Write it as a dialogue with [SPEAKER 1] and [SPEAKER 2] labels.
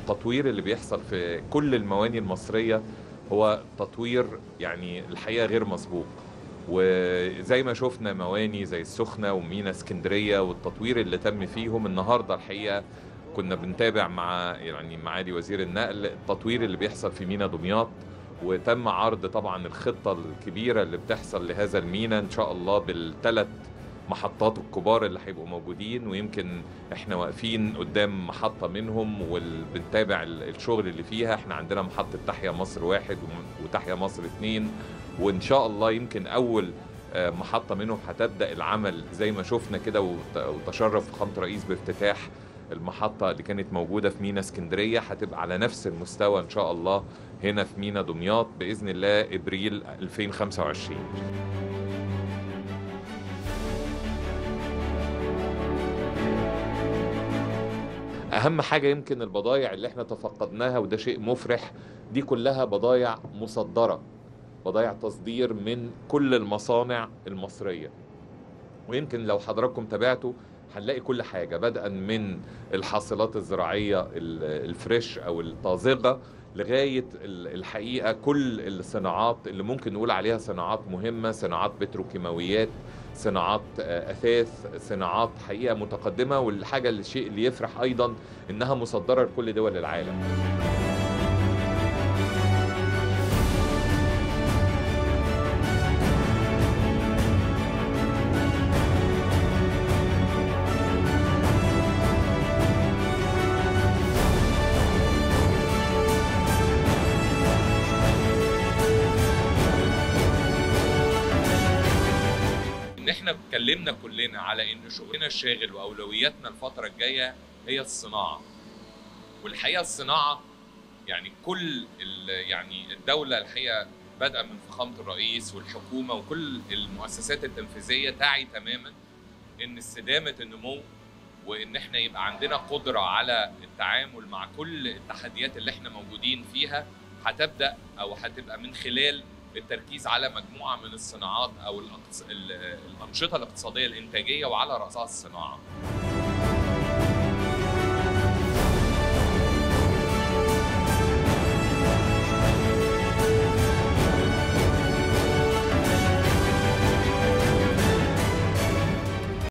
[SPEAKER 1] التطوير اللي بيحصل في كل المواني المصرية هو تطوير يعني الحقيقة غير مسبوق. وزي ما شفنا مواني زي السخنة ومينا اسكندرية والتطوير اللي تم فيهم النهاردة، الحقيقة كنا بنتابع مع يعني معالي وزير النقل التطوير اللي بيحصل في مينا دمياط، وتم عرض طبعا الخطة الكبيرة اللي بتحصل لهذا المينا ان شاء الله بالثلاث محطات الكبار اللي هيبقوا موجودين. ويمكن احنا واقفين قدام محطة منهم وبنتابع الشغل اللي فيها. احنا عندنا محطة تحيا مصر 1 وتحيا مصر 2، وان شاء الله يمكن اول محطة منهم هتبدأ العمل زي ما شفنا كده. وتشرف فخامة الرئيس بافتتاح المحطة اللي كانت موجودة في مينا اسكندرية، هتبقى على نفس المستوى ان شاء الله هنا في مينا دمياط بإذن الله ابريل 2025. اهم حاجة يمكن البضائع اللي احنا تفقدناها، وده شيء مفرح، دي كلها بضائع مصدرة، بضائع تصدير من كل المصانع المصرية. ويمكن لو حضراتكم تابعتوا هنلاقي كل حاجة بدءا من الحاصلات الزراعية الفريش أو الطازجة لغاية الحقيقة كل الصناعات اللي ممكن نقول عليها صناعات مهمة، صناعات بتروكيماويات، صناعات أثاث، صناعات حقيقة متقدمة. والحاجة الشيء اللي يفرح أيضا إنها مصدرة لكل دول العالم. ان احنا اتكلمنا كلنا على ان شغلنا الشاغل واولوياتنا الفتره الجايه هي الصناعه. والحقيقه الصناعه يعني كل يعني الدوله الحقيقه بدءا من فخامه الرئيس والحكومه وكل المؤسسات التنفيذيه تعي تماما ان استدامه النمو، وان احنا يبقى عندنا قدره على التعامل مع كل التحديات اللي احنا موجودين فيها، هتبدا او هتبقى من خلال التركيز على مجموعة من الصناعات أو الأنشطة الاقتصادية الإنتاجية، وعلى رأسها الصناعة.